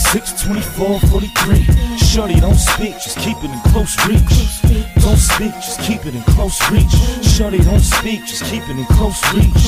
36, 24, 43. Shorty, don't speak, just keep it in close reach. Don't speak, just keep it in close reach. Shorty, don't speak, just keep it in close reach.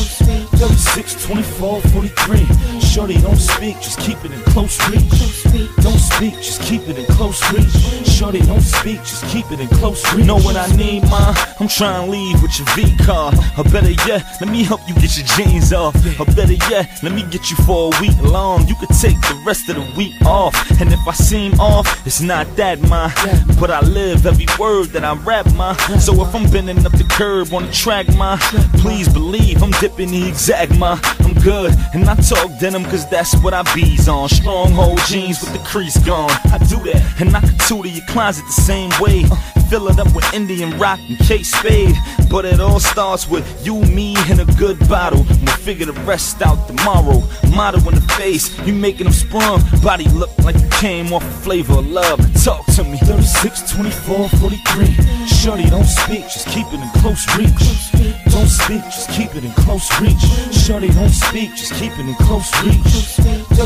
36, 24, 43. Shorty, don't speak, just keep it in close reach. Don't speak, just keep it in close reach. Shorty, don't speak, just keep it in close reach. Know what I need, ma? I'm trying to leave with your V-car. Or better yet, let me help you get your jeans off. Or better yet, let me get you for a week long. You could take the rest of the week off. And if I seem off, it's not that, ma. But I live every word that I rap, ma. So if I'm bending up the curb on the track, ma, please believe I'm dipping the exact, ma. I'm good, and I talk denim cause that's what I bees on. Stronghold jeans with the crease gone. I do that, and I can tutor your closet the same way. Fill it up with Indian rock and K-Spade. But it all starts with you, me, and a good bottle. We'll figure the rest out tomorrow. Motto in the face, you making them sprung. Body look like you came off a Flavor of Love. Talk to me. 36, 24, 43. Shorty, don't speak, just keep it in close reach. Don't speak, just keep it in close reach. Shorty, don't speak, just keep it in close reach.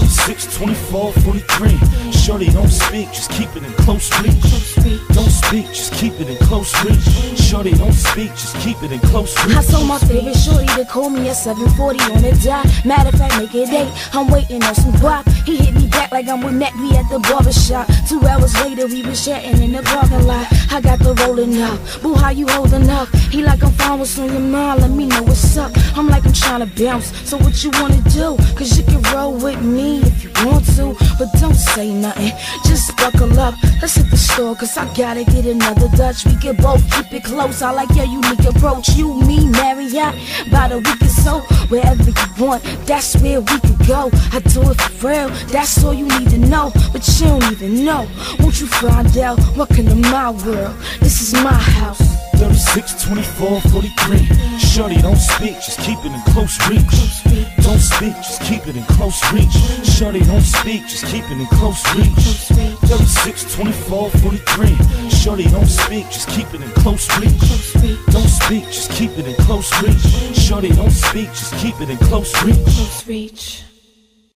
36, 24, 43. Shorty, don't speak, just keep it in close reach. Don't speak, just keep it in close reach. Shorty, don't speak, just keep it in close reach. I told my favorite shorty to call me at 7:40 on the dot. Matter of fact, make it 8. I'm waiting on some guap. He hit me back like I'm with Mac. We at the barbershop. 2 hours later, we was chatting in the parking lot. I got the rolling up. Boo, how you holding up? He like, I'm fine, what's on your mind? Let me know what's up. I'm like, I'm trying to bounce. So what you wanna do? Cause you can roll with me if you want to, but don't say nothing. Just buckle up. Let's hit the store, cause I gotta get another Dutch. We can both keep it close. I like your unique approach. You, me, Marriott, by the week or so. Wherever you want, that's where we could go. I do it for real, that's all you need to know. But you don't even know. Won't you find out? Welcome to my world. This is my house. 36, 24, 43. Shorty, don't speak, just keep it in close reach. Don't speak, just keep it in close reach. Shorty, don't speak, just keep it in close reach. 36, 24, 43. Shorty, don't speak, just keep it in close reach. Don't speak, just keep it in close reach. Shorty, don't speak, just keep it in close reach.